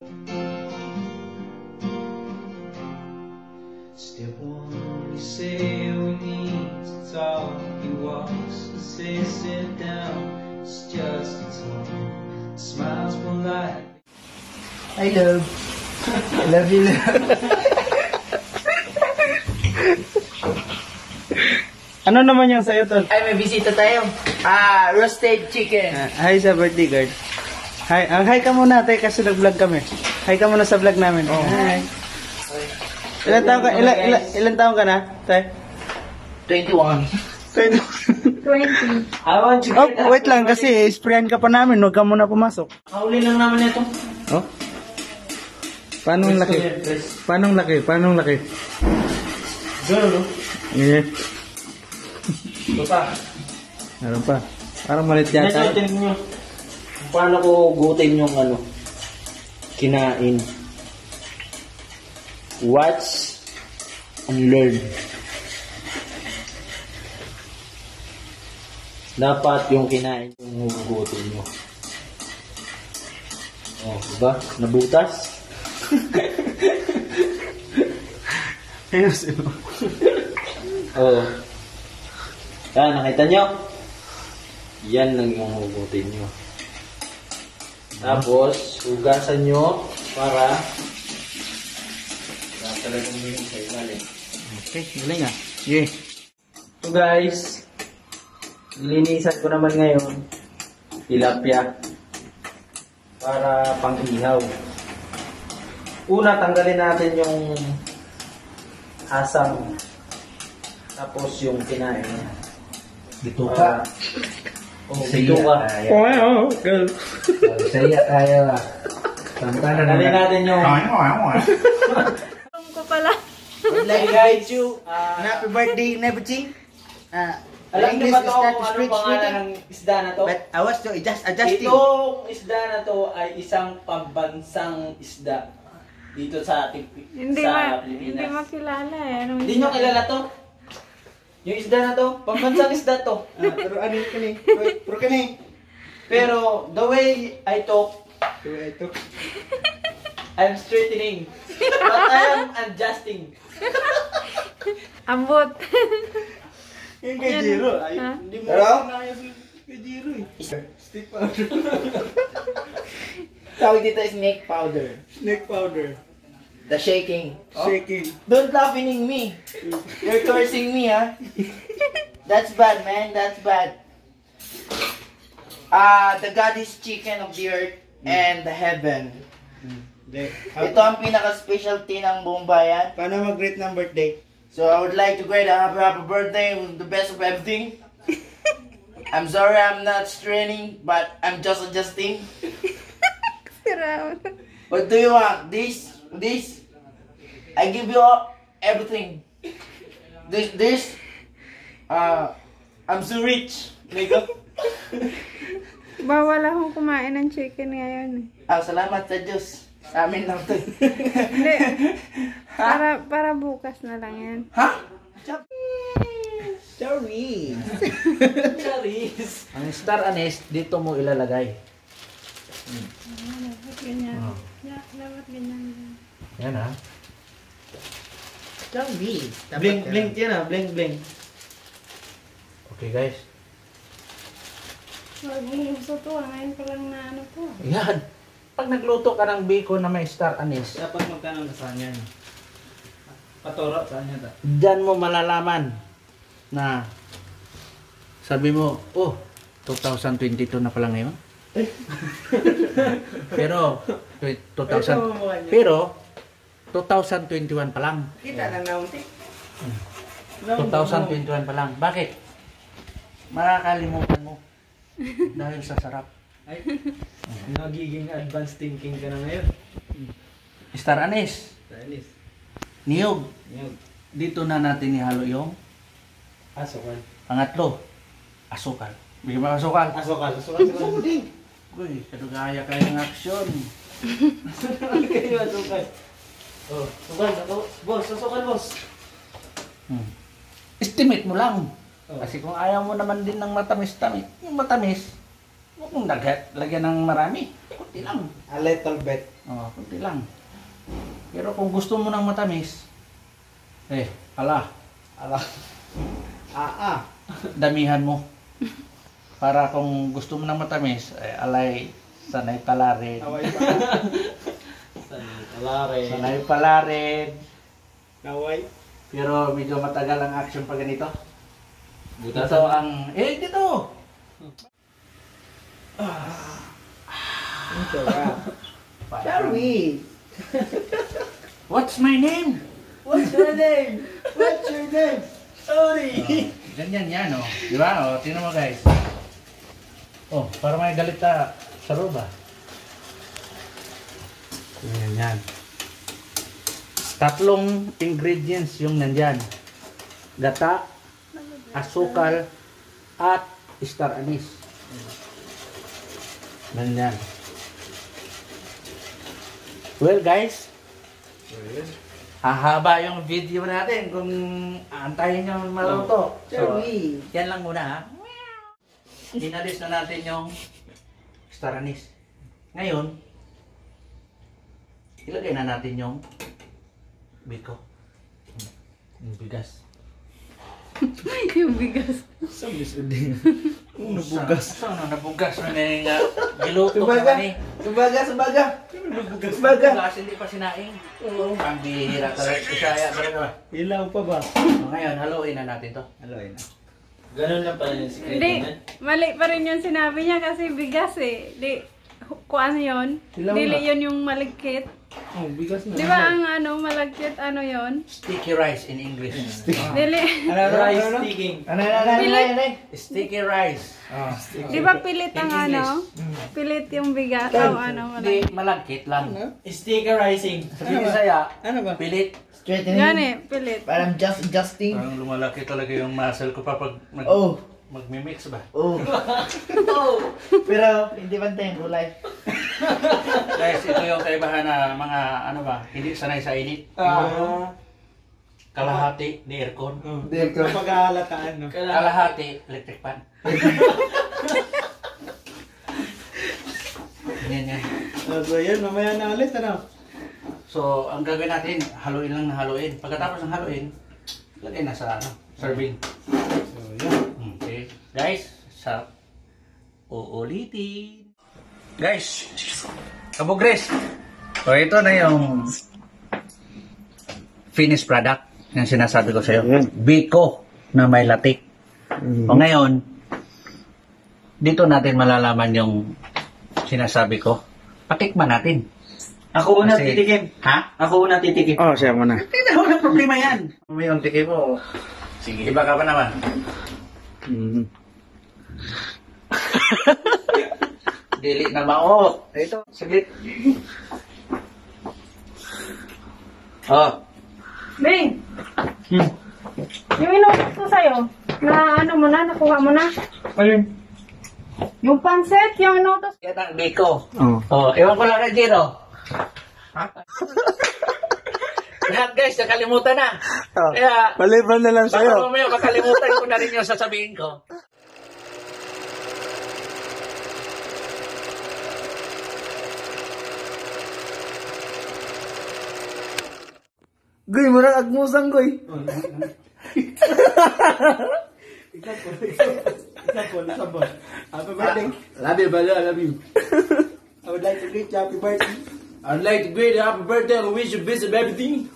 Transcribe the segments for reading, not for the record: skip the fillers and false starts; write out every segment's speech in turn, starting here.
Step one, you say we need to talk. He walks and says sit down. It's just a talk. Smiles polite. I love. I love you, love. Ano naman yung sa'yo, Tol? Ay, may bisita tayo. Roasted chicken. Hi sa birthday girl. Hi, hi ka muna, tay, kasi nag-vlog kami. Hi ka muna sa vlog namin. Oh. Hi. Ilan taon ka na, tay? 21. 20. I want you. Oh, wait lang, kasi sprayan ka pa namin. Huwag ka muna pumasok. Kauli lang naman ito. Oh? Paano ang laki? Paano ang laki? Paano ang laki? Girl, no? Yeah. Ito pa. Meron pa. Parang malit yata. Tingnan nyo. Paano ko gutin yung ano? Kinain. Watch and learn. Dapat yung kinain yung hugutin nyo. Oh, diba? Nabutas? Ayos, ito. Oo. Yan, nakita nyo? Yan lang yung hugutin nyo. Tapos, hugasan nyo para talagang minum sa ilalim. Okay, galing ah. Yeah. So guys, linisan ko naman ngayon tilapia para pang-ihaw. Una, tanggalin natin yung asam. Tapos yung kinain niya. Bituka. Bituka. Wow, girl. Saya tayo lah. Tanggalin natin yung... Alam ko pala. Hey guys, Happy birthday, Nebuching. alam niyo ba ito kung anong pangalan ng isda na to? But I was just adjusting. Itong isda na to ay isang pambansang isda dito sa ating Hindi sa hindi Pilipinas. makilala eh. Anong Hindi nyo kilala to? Yung isda na to, pambansang isda to. Pero ano ka ni? Pero ka ni? Pero the way I talk, Ito. I'm straightening. But I am adjusting. Ambot. Yung kay Jiro. Ay, Ha? hindi mo Hello? kaya kay Jiro eh. Stick powder. Tawag dito snake powder. Snake powder. The shaking. Shaking. Don't laughing me. You're cursing me, huh? That's bad, man. That's bad. The goddess chicken of the earth and the heaven. Ito ang pinaka-specialty ng buong bayan. Paano mag-greet ng birthday? So I would like to greet a happy birthday with the best of everything. I'm sorry I'm not straining, but I'm just adjusting. Sira. What do you want? This? I give you everything. This? I'm so rich. Nigga. Bawal akong kumain ng chicken ngayon eh. Salamat sa Diyos. Sa amin lang to. Hindi. Para bukas na lang yan. Ha? Sorry. Charis. Ang star anise, dito mo ilalagay. Dapat ganyan. Dapat ganyan. Yan ha. Sorry. Blink yan ha, blink. Okay guys. Huwag mong gusto to. Ngayon ko lang na ano to. Yan. Pag nagluto ka ng bacon na may star anise, Dapat magkano na sa kanya. Patoro sa kanya ta. dyan mo malalaman na sabi mo, oh, 2022 na pala ngayon. Pero 2021 pa lang. Kita lang naunti. 2021 pa lang. Bakit? Makakalimutan mo dahil sa sarap. Ay, nagiging advanced thinking ka na ngayon. Star anise, Chinese. niyog. Yung Dito na natin ihalo yung asukal. pangatlo, asukal. Bigyan mo asukal. Asukal. Uy, kadugaya kayo ng aksyon. Kayo asukal. Oh, sukal. Boss, asukal boss. Estimate mo lang. Oh. Kasi kung ayaw mo naman din ng matamis-tamis, yung matamis, Huwag mong lagyan ng marami. Kunti lang. A little bit. Oh, kunti lang. Pero kung gusto mo ng matamis, ala, damihan mo. Para kung gusto mo ng matamis, alay, sanay pala rin. Sanay pala rin. Naway. Pero medyo matagal ang action pag ganito. Ito ang, dito! Sorry. What's my name? What's your name? What's your name? Sorry. Ganyan yan, oh. Di ba? Oh, tingnan mo guys. Oh, para may galit sa roba. Yan. Tatlong ingredients yung nandyan. Gata, asukal, at star anise. Nandyan. Well guys, hahaba yung video natin kung antayin nyo maluto. So, yan lang muna ha. Inalis na natin yung star anise. Ngayon, ilagay na natin yung biko. Yung bigas. Yung bigas. Sabis din. Nabugas. Saan na nabugas na nga giluto ka ni. Subaga. Bugas, hindi pa sinaing. Ang bihira talaga. Isaya talaga. Ilaw pa ba? Ngayon, haluin na natin to. Aloy na. Ganun lang pala yung secret Hindi, naman. mali pa rin yung sinabi niya kasi bigas eh. Di, kung ano yun? Hilaw Dili na. yun yung malagkit. Oh, bigas na. Di ba ang ano, malagkit ano yun? Sticky rice in English. Dili. Rice sticking. Sticky rice. Di ba pilit ang In ano? Pilit yung bigas. O ano, Hindi, malagkit. malagkit lang. Stickerizing. Sa Bisaya, Ano ba? pilit. Straightening. Yan eh, pilit. But I'm just adjusting. Parang lumalaki talaga yung muscle ko pa pag Oh. magmimix ba? Oh. Pero hindi pantay ang kulay. Guys, ito yung kaibahan na mga ano ba, hindi sanay sa init. Kalahati, di aircon. Pag-aalataan, no? Kalahati, electric fan. Yan. So, yan. Mamaya na ulit, ano? So, ang gagawin natin, haluin lang na haluin. Pagkatapos ng haluin, lagay na sa ano, serving. So, yan. Okay. Guys, sa uulitin. Guys, kabugres. So, ito na yung finished product yung sinasabi ko sa'yo. Biko na may latik. O ngayon, dito natin malalaman yung sinasabi ko. Patikman natin. Ako una Kasi- titikim. Ha? Ako una titikim. Oh, siya muna. Hindi na, walang problema yan. May yung tikim mo. Sige. Iba ka pa naman. Dili na mao. Ito, saglit. Oh. Bing! Yung inutos ko sa'yo, na ano mo na, nakuha mo na. Ayun. Yung pansit, yung inutos. Yan ang biko. Oh. Oh, ewan ko lang kay Gino. Lahat guys, nakalimutan na. Kaya, Maliban na lang baka sa'yo. mamaya makalimutan ko na rin yung sasabihin ko. Goy, murag agmusang goy. Example. Happy birthday. Love you, brother. I love you. I would like to greet you happy birthday. I'd like to greet you happy birthday and wish you best of everything.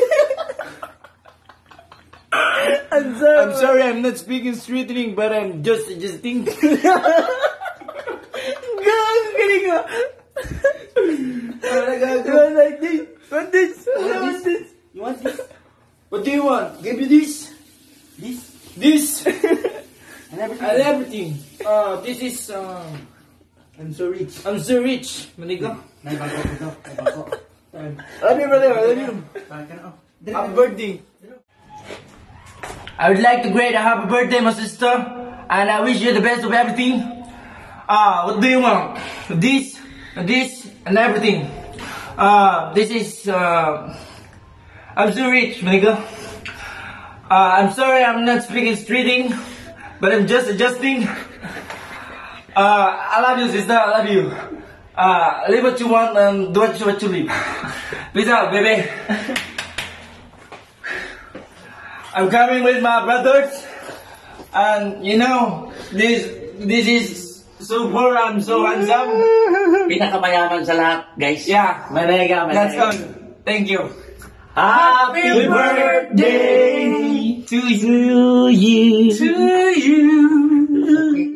I'm sorry I'm not speaking straightening, but I'm just adjusting. Galing ka. You want like this? Want this? Want this? You want this? What do you want? Give you this? This? And everything. This is, I'm so rich. I'm so rich. Manigo. May bangko dito. May bangko. Love you, brother. I love you. Happy birthday. I would like to greet a happy birthday, my sister, and I wish you the best of everything. What do you want? This, and everything. This is, I'm so rich, Manigo. I'm sorry I'm not speaking streeting, but I'm just adjusting. I love you, sister. I love you. Live what you want and do what you live. Peace out, baby. I'm coming with my brothers, and you know this is so poor. I'm so handsome. Pinakamayaman sa lahat, guys. Yeah, Manega. that's all. Thank you. Happy birthday to you. to you. Okay.